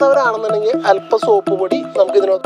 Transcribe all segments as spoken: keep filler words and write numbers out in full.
ഇല്ലാത്തവരാണെന്നുണ്ടെങ്കിൽ അല്പം സോപ്പ് പൊടി നമുക്ക് ഇതിനകത്ത്.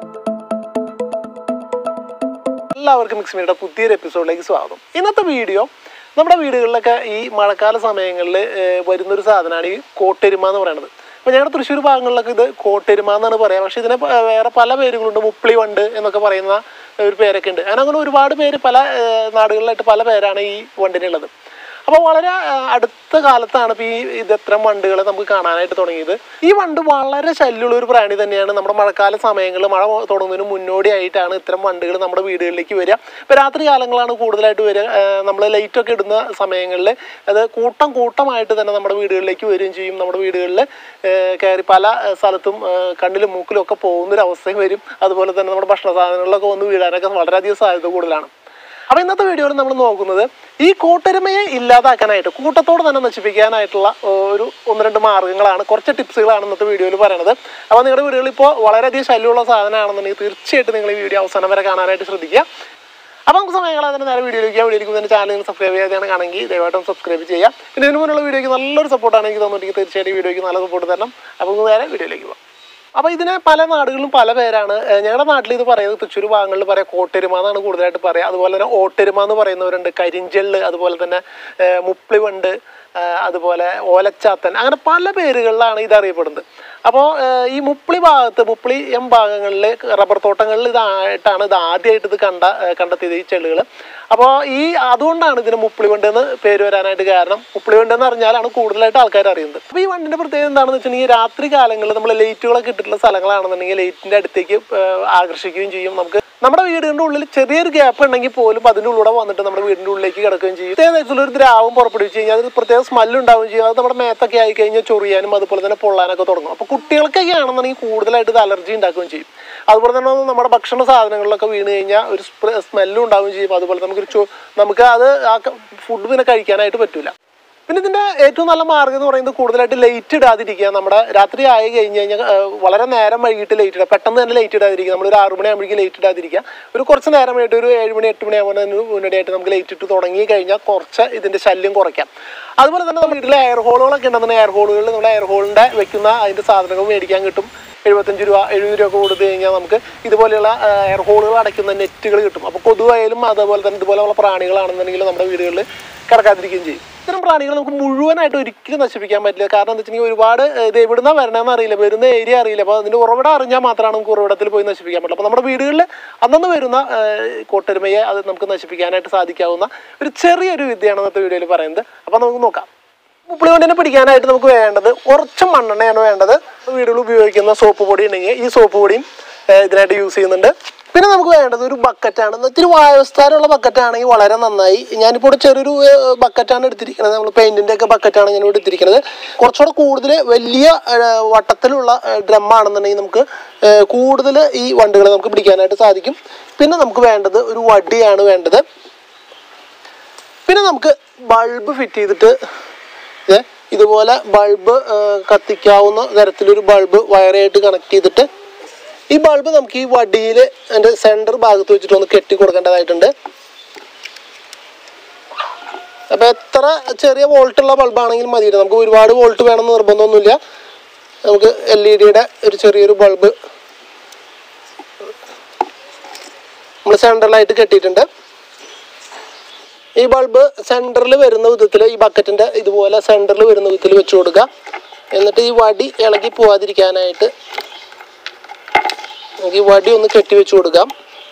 എല്ലാവർക്കും മിക്സ് മീഡിയയുടെ പുതിയൊരു എപ്പിസോഡിലേക്ക് സ്വാഗതം. ഇന്നത്തെ വീഡിയോ നമ്മുടെ വീടുകളിലൊക്കെ ഈ മഴക്കാല സമയങ്ങളിൽ വരുന്നൊരു സാധനമാണ് ഈ കോട്ടെരുമ എന്ന് പറയുന്നത്. അപ്പോൾ ഞങ്ങളുടെ തൃശ്ശൂർ ഭാഗങ്ങളിലൊക്കെ ഇത് കോട്ടെരുമ എന്നാണ് പറയുക. പക്ഷേ ഇതിനെ വേറെ പല പേരുകളുണ്ട്. മുപ്പിളി വണ്ട് എന്നൊക്കെ പറയുന്ന ഒരു പേരൊക്കെ ഉണ്ട്. അങ്ങനെ ഒരുപാട് പേര് പല നാടുകളിലായിട്ട് പല പേരാണ് ഈ വണ്ടിനുള്ളത്. അപ്പോൾ വളരെ അടുത്ത കാലത്താണ് ഇപ്പോൾ ഈ ഇതെത്ര വണ്ടുകളെ നമുക്ക് കാണാനായിട്ട് തുടങ്ങിയത്. ഈ വണ്ട് വളരെ ശല്യമുള്ള ഒരു പ്രാണി തന്നെയാണ്. നമ്മുടെ മഴക്കാല സമയങ്ങളിൽ മഴ തുടങ്ങുന്നതിന് മുന്നോടിയായിട്ടാണ് ഇത്തരം വണ്ടുകൾ നമ്മുടെ വീടുകളിലേക്ക് വരിക. ഇപ്പോൾ രാത്രി കാലങ്ങളാണ് കൂടുതലായിട്ട് വരിക. നമ്മൾ ലൈറ്റൊക്കെ ഇടുന്ന സമയങ്ങളിൽ അത് കൂട്ടം കൂട്ടമായിട്ട് തന്നെ നമ്മുടെ വീടുകളിലേക്ക് വരികയും ചെയ്യും. നമ്മുടെ വീടുകളിൽ കയറി പല സ്ഥലത്തും കണ്ണിലും മൂക്കിലും ഒക്കെ പോകുന്നൊരവസ്ഥയും വരും. അതുപോലെ തന്നെ നമ്മുടെ ഭക്ഷണ സാധനങ്ങളിലൊക്കെ വന്ന് വീഴാനൊക്കെ വളരെയധികം സാധ്യത കൂടുതലാണ്. അപ്പോൾ ഇന്നത്തെ വീഡിയോയിൽ നമ്മൾ നോക്കുന്നത് ഈ കോട്ടെരുമയെ ഇല്ലാതാക്കാനായിട്ട്, കൂട്ടത്തോട് തന്നെ നശിപ്പിക്കാനായിട്ടുള്ള ഒരു ഒന്ന് രണ്ട് മാർഗ്ഗങ്ങളാണ്, കുറച്ച് ടിപ്സുകളാണ് ഇന്നത്തെ വീഡിയോയിൽ പറയുന്നത്. അപ്പോൾ നിങ്ങളുടെ വീടുകളിൽ ഇപ്പോൾ വളരെയധികം ശല്യമുള്ള സാധനമാണെന്നുണ്ടെങ്കിൽ തീർച്ചയായിട്ടും നിങ്ങൾ ഈ വീഡിയോ അവസാനം വരെ കാണാനായിട്ട് ശ്രദ്ധിക്കുക. അപ്പോൾ നമുക്ക് സമയങ്ങൾ അതിന് നേരെ വീഡിയോയിലേക്ക് വീഡിയോയിലേക്ക് തന്നെ ചാനൽ നിങ്ങൾ സബ്സ്ക്രൈബ് ചെയ്യാതെയാണ് കാണുമെങ്കിൽ ദയവായിട്ടും സബ്സ്ക്രൈബ് ചെയ്യാം. പിന്നെ ഇതിന് മുന്നുള്ള വീഡിയോയ്ക്ക് നല്ലൊരു സപ്പോർട്ടാണ് എനിക്ക് തന്നിട്ടുണ്ടെങ്കിൽ തീർച്ചയായിട്ടും വീഡിയോയ്ക്ക് നല്ല സപ്പോർട്ട് തരണം. അപ്പോൾ നമുക്ക് നേരെ വീഡിയോയിലേക്ക് പോകാം. അപ്പോൾ ഇതിനെ പല നാടുകളിലും പല പേരാണ്. ഞങ്ങളുടെ നാട്ടിൽ ഇത് പറയുന്നത് തൃശ്ശൂർ ഭാഗങ്ങളിൽ പറയാം കോട്ടെരുമ എന്നാണ് കൂടുതലായിട്ട് പറയുക. അതുപോലെ തന്നെ ഓട്ടെരുമ എന്ന് പറയുന്നവരുണ്ട്, കരിഞ്ചെള്ള്, അതുപോലെ തന്നെ മുപ്പിളിവണ്ട്, അതുപോലെ ഓലച്ചാത്തൻ, അങ്ങനെ പല പേരുകളിലാണ് ഇത് അറിയപ്പെടുന്നത്. അപ്പോൾ ഈ മുപ്പിളി ഭാഗത്ത് മുപ്പിളി എം ഭാഗങ്ങളിൽ റബ്ബർ തോട്ടങ്ങളിൽ ഇതായിട്ടാണ് ഇത് ആദ്യമായിട്ട് ഇത് കണ്ട കണ്ടെത്തിയത് ഈ ചെള്ളുകൾ. അപ്പോൾ ഈ അതുകൊണ്ടാണ് ഇതിന് മുപ്പിളിവണ്ട് എന്ന് പേര് വരാനായിട്ട് കാരണം. മുപ്പിളിവണ്ട് എന്ന് പറഞ്ഞാലാണ് കൂടുതലായിട്ട് ആൾക്കാർ അറിയുന്നത്. അപ്പോൾ ഈ വണ്ടിൻ്റെ പ്രത്യേകത എന്താണെന്ന് വെച്ചിട്ടുണ്ടെങ്കിൽ രാത്രി കാലങ്ങളിൽ നമ്മൾ ലൈറ്റുകളൊക്കെ ഇട്ടിട്ടുള്ള സ്ഥലങ്ങളാണെന്നുണ്ടെങ്കിൽ ലൈറ്റിൻ്റെ അടുത്തേക്ക് ആകർഷിക്കുകയും ചെയ്യും. നമുക്ക് നമ്മുടെ വീടിൻ്റെ ഉള്ളിൽ ചെറിയൊരു ഗ്യാപ്പ് ഉണ്ടെങ്കിൽ പോലും അതിൻ്റെ ഉള്ളിലൂടെ വന്നിട്ട് നമ്മുടെ വീടിൻ്റെ ഉള്ളിലേക്ക് കിടക്കുകയും ചെയ്യും. പ്രത്യേകമായിട്ടുള്ള ഒരു ദ്രാവം പുറപ്പെടുവിച്ച് കഴിഞ്ഞാൽ അത് പ്രത്യേക സ്മെല്ലുണ്ടാവുകയും ചെയ്യും. അത് നമ്മുടെ മേത്തൊക്കെ ആയി കഴിഞ്ഞാൽ ചൊറിയാനും അതുപോലെ തന്നെ പൊള്ളാനൊക്കെ തുടങ്ങും. അപ്പോൾ കുട്ടികൾക്കൊക്കെ ആണെന്നുണ്ടെങ്കിൽ കൂടുതലായിട്ട് ഇത് അലർജി ഉണ്ടാക്കുകയും ചെയ്യും. അതുപോലെ തന്നെ നമ്മുടെ ഭക്ഷണ സാധനങ്ങളിലൊക്കെ വീണ് കഴിഞ്ഞാൽ ഒരു സ്മെല്ലും ഉണ്ടാവുകയും ചെയ്യും. അതുപോലെ നമുക്കൊരു ചോ നമുക്ക് അത് ആ ഫുഡ് പിന്നെ കഴിക്കാനായിട്ട് പറ്റില്ല. പിന്നെ ഇതിൻ്റെ ഏറ്റവും നല്ല മാർഗ്ഗം എന്ന് പറയുന്നത് കൂടുതലായിട്ട് ലൈറ്റ് ഇടാതിരിക്കുക. നമ്മുടെ രാത്രി ആയി കഴിഞ്ഞ് കഴിഞ്ഞാൽ വളരെ നേരം വൈകിട്ട് ലൈറ്റ് ഇടുക, പെട്ടെന്ന് തന്നെ ലൈറ്റ് ഇടാതിരിക്കുക. നമ്മളൊരു ആറ് മണിയാകുമ്പോഴേക്കും ലൈറ്റ് ഇടാതിരിക്കുക. ഒരു കുറച്ച് നേരം ആയിട്ട് ഒരു ഏഴ് മണി എട്ട് മണിയാകുമ്പോൾ മുന്നോടിയായിട്ട് നമുക്ക് ലൈറ്റ് ഇട്ട് തുടങ്ങി കഴിഞ്ഞാൽ കുറച്ച് ഇതിൻ്റെ ശല്യം കുറയ്ക്കാം. അതുപോലെ തന്നെ നമ്മുടെ വീട്ടിലെ എയർ ഹോളുകളൊക്കെ ഉണ്ടെന്നുണ്ടെങ്കിൽ എയർ ഹോളുകളിൽ നമ്മൾ എയർ ഹോളിൻ്റെ വെക്കുന്ന അതിൻ്റെ സാധനങ്ങൾ മേടിക്കാൻ കിട്ടും. എഴുപത്തഞ്ച് രൂപ എഴുപത് രൂപ ഒക്കെ കൊടുത്തു കഴിഞ്ഞാൽ നമുക്ക് ഇതുപോലെയുള്ള എയർ ഹോളുകൾ അടയ്ക്കുന്ന നെറ്റുകൾ കിട്ടും. അപ്പോൾ കൊതുവായാലും അതുപോലെ തന്നെ ഇതുപോലെയുള്ള പ്രാണികളാണെന്നുണ്ടെങ്കിൽ നമ്മുടെ വീടുകളിൽ കിടക്കാതിരിക്കുകയും ചെയ്യും. ഇത്തരം പ്രാണികൾ നമുക്ക് മുഴുവനായിട്ട് ഒരിക്കലും നശിപ്പിക്കാൻ പറ്റില്ല. കാരണം എന്താ വെച്ചിട്ടുണ്ടെങ്കിൽ ഒരുപാട് ഇത് എവിടുന്നാണ് വരണമെന്ന് അറിയില്ല, വരുന്ന ഏരിയ അറിയില്ല. അപ്പോൾ അതിൻ്റെ ഉറവിടം അറിഞ്ഞാൽ മാത്രമാണ് നമുക്ക് ഉറവിടത്തിൽ പോയി നശിപ്പിക്കാൻ പറ്റില്ല. അപ്പോൾ നമ്മുടെ വീടുകളിൽ അന്നന്ന് വരുന്ന കോട്ടെരുമയെ അത് നമുക്ക് നശിപ്പിക്കാനായിട്ട് സാധിക്കാവുന്ന ഒരു ചെറിയൊരു വിദ്യയാണ് ഇന്നത്തെ വീഡിയോയിൽ പറയുന്നത്. അപ്പോൾ നമുക്ക് നോക്കാം. മുപ്പിളിവണ്ടിനെ പിടിക്കാനായിട്ട് നമുക്ക് വേണ്ടത് കുറച്ച് മണ്ണെണ്ണയാണ് വേണ്ടത്. വീടുകളിൽ ഉപയോഗിക്കുന്ന സോപ്പ് പൊടി ഉണ്ടെങ്കിൽ ഈ സോപ്പ് പൊടിയും ഇതിനായിട്ട് യൂസ് ചെയ്യുന്നുണ്ട്. പിന്നെ നമുക്ക് വേണ്ടത് ഒരു ബക്കറ്റാണ്. ഇത്തിരി വായവസ്ഥാനമുള്ള ബക്കറ്റാണെങ്കിൽ വളരെ നന്നായി. ഞാനിപ്പോൾ ഇവിടെ ചെറിയൊരു ബക്കറ്റാണ് എടുത്തിരിക്കുന്നത്. നമ്മൾ പെയിൻറ്റിൻ്റെ ഒക്കെ ബക്കറ്റാണ് ഞാനിവിടെ എടുത്തിരിക്കുന്നത്. കുറച്ചുകൂടെ കൂടുതൽ വലിയ വട്ടത്തിലുള്ള ഡ്രമ്മാണെന്നുണ്ടെങ്കിൽ നമുക്ക് കൂടുതൽ ഈ വണ്ടുകളെ നമുക്ക് പിടിക്കാനായിട്ട് സാധിക്കും. പിന്നെ നമുക്ക് വേണ്ടത് ഒരു വടിയാണ് വേണ്ടത്. പിന്നെ നമുക്ക് ബൾബ് ഫിറ്റ് ചെയ്തിട്ട് ഇതുപോലെ ബൾബ് കത്തിക്കാവുന്ന തരത്തിലൊരു ബൾബ് വയറായിട്ട് കണക്ട് ചെയ്തിട്ട് ഈ ബൾബ് നമുക്ക് ഈ വടിയിൽ അതിൻ്റെ സെൻറ്റർ ഭാഗത്ത് വെച്ചിട്ട് ഒന്ന് കെട്ടി കൊടുക്കേണ്ടതായിട്ടുണ്ട്. അപ്പോൾ എത്ര ചെറിയ വോൾട്ടുള്ള ബൾബാണെങ്കിലും മതിയില്ല. നമുക്ക് ഒരുപാട് വോൾട്ട് വേണമെന്ന് നിർബന്ധമൊന്നുമില്ല. നമുക്ക് എൽ ഇ ഡിയുടെ ഒരു ചെറിയൊരു ബൾബ് നമ്മൾ സെൻറ്ററിലായിട്ട് കെട്ടിയിട്ടുണ്ട്. ഈ ബൾബ് സെൻറ്ററിൽ വരുന്ന വിധത്തിൽ ഈ ബക്കറ്റിൻ്റെ ഇതുപോലെ സെൻറ്ററിൽ വരുന്ന വിധത്തിൽ വെച്ച് കൊടുക്കുക. എന്നിട്ട് ഈ വടി ഇളകി പോവാതിരിക്കാനായിട്ട് നമുക്ക് ഈ വടി ഒന്ന് കെട്ടി വെച്ച് കൊടുക്കാം.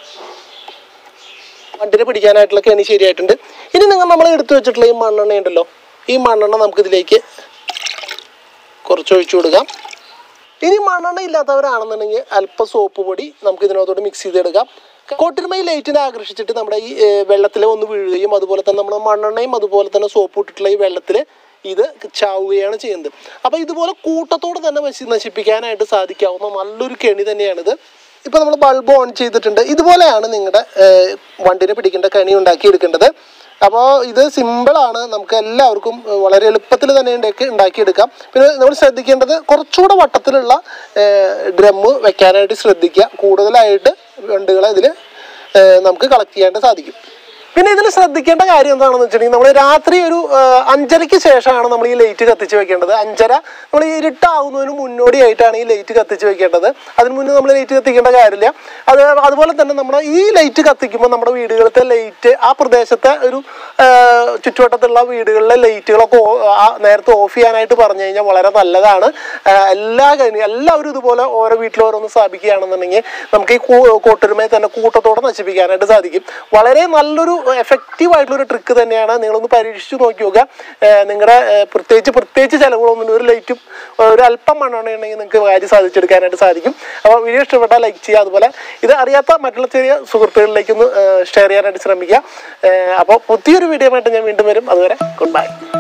വണ്ടിനെ പിടിക്കാനായിട്ടുള്ള കെണി ശരിയായിട്ടുണ്ട്. ഇനി നിങ്ങൾ നമ്മൾ എടുത്തു വെച്ചിട്ടുള്ള ഈ മണ്ണെണ്ണ ഉണ്ടല്ലോ, ഈ മണ്ണെണ്ണ നമുക്കിതിലേക്ക് കുറച്ച് ഒഴിച്ചു കൊടുക്കാം. ഇനി മണ്ണെണ്ണ ഇല്ലാത്തവരാണെന്നുണ്ടെങ്കിൽ അല്പം സോപ്പ് പൊടി നമുക്ക് ഇതിനകത്തോട്ട് മിക്സ് ചെയ്തെടുക്കാം. കോട്ടെരുമ ലൈറ്റിനെ ആകർഷിച്ചിട്ട് നമ്മുടെ ഈ വെള്ളത്തിൽ ഒന്ന് വീഴുകയും അതുപോലെ തന്നെ നമ്മൾ മണ്ണെണ്ണയും അതുപോലെ തന്നെ സോപ്പ് ഇട്ടിട്ടുള്ള ഈ വെള്ളത്തിൽ ഇത് ചാവുകയാണ് ചെയ്യുന്നത്. അപ്പോൾ ഇതുപോലെ കൂട്ടത്തോടെ തന്നെ നശിപ്പിക്കാനായിട്ട് സാധിക്കാവുന്ന നല്ലൊരു കെണി തന്നെയാണിത്. ഇപ്പോൾ നമ്മൾ ബൾബ് ഓൺ ചെയ്തിട്ടുണ്ട്. ഇതുപോലെയാണ് നിങ്ങളുടെ വണ്ടിനെ പിടിക്കേണ്ട കെണി ഉണ്ടാക്കി എടുക്കേണ്ടത്. അപ്പോൾ ഇത് സിമ്പിളാണ്, നമുക്ക് എല്ലാവർക്കും വളരെ എളുപ്പത്തിൽ തന്നെ ഉണ്ടാക്കി ഉണ്ടാക്കിയെടുക്കാം. പിന്നെ നമ്മൾ ശ്രദ്ധിക്കേണ്ടത് കുറച്ചുകൂടെ വട്ടത്തിലുള്ള ഡ്രമ്മ് വെക്കാനായിട്ട് ശ്രദ്ധിക്കുക. കൂടുതലായിട്ട് വണ്ടുകളെ ഇതിൽ നമുക്ക് കളക്ട് ചെയ്യാനായിട്ട് സാധിക്കും. പിന്നെ ഇതിൽ ശ്രദ്ധിക്കേണ്ട കാര്യം എന്താണെന്ന് വെച്ചിട്ടുണ്ടെങ്കിൽ നമ്മൾ രാത്രി ഒരു അഞ്ചരയ്ക്ക് ശേഷമാണ് നമ്മൾ ഈ ലൈറ്റ് കത്തിച്ച് വെക്കേണ്ടത്. അഞ്ചര നമ്മൾ ഈ ഇരുട്ടാവുന്നതിന് മുന്നോടിയായിട്ടാണ് ഈ ലൈറ്റ് കത്തിച്ച് വെക്കേണ്ടത്. അതിന് മുന്നേ നമ്മൾ ലൈറ്റ് കത്തിക്കേണ്ട കാര്യമില്ല. അത് അതുപോലെ തന്നെ നമ്മൾ ഈ ലൈറ്റ് കത്തിക്കുമ്പോൾ നമ്മുടെ വീടുകളിലത്തെ ലൈറ്റ് ആ പ്രദേശത്തെ ഒരു ചുറ്റുവട്ടത്തുള്ള വീടുകളിലെ ലൈറ്റുകളൊക്കെ നേരത്തെ ഓഫ് ചെയ്യാനായിട്ട് പറഞ്ഞു കഴിഞ്ഞാൽ വളരെ നല്ലതാണ്. എല്ലാ കാര്യങ്ങളും എല്ലാവരും ഇതുപോലെ ഓരോ വീട്ടിൽ ഓരോന്ന് സ്ഥാപിക്കുകയാണെന്നുണ്ടെങ്കിൽ നമുക്ക് ഈ കോട്ടൊരുമയെ തന്നെ കൂട്ടത്തോടെ നശിപ്പിക്കാനായിട്ട് സാധിക്കും. വളരെ നല്ലൊരു എഫക്റ്റീവ് ആയിട്ടുള്ളൊരു ട്രിക്ക് തന്നെയാണ്. നിങ്ങളൊന്ന് പരീക്ഷിച്ച് നോക്കി നോക്കുക. നിങ്ങളുടെ പ്രത്യേകിച്ച് പ്രത്യേകിച്ച് ചിലവുകളൊന്നും ഒരു ലൈറ്റും ഒരു അല്പം മണ്ണെണ്ണയുണ്ടെങ്കിൽ നിങ്ങൾക്ക് കാര്യം സാധിച്ചെടുക്കാനായിട്ട് സാധിക്കും. അപ്പോൾ വീഡിയോ ഇഷ്ടപ്പെട്ടാൽ ലൈക്ക് ചെയ്യുക. അതുപോലെ ഇത് അറിയാത്ത മറ്റുള്ള ചെറിയ സുഹൃത്തുക്കളിലേക്കൊന്ന് ഷെയർ ചെയ്യാനായിട്ട് ശ്രമിക്കുക. അപ്പോൾ പുതിയൊരു വീഡിയോ ആയിട്ട് ഞാൻ വീണ്ടും വരും. അതുവരെ ഗുഡ് ബൈ.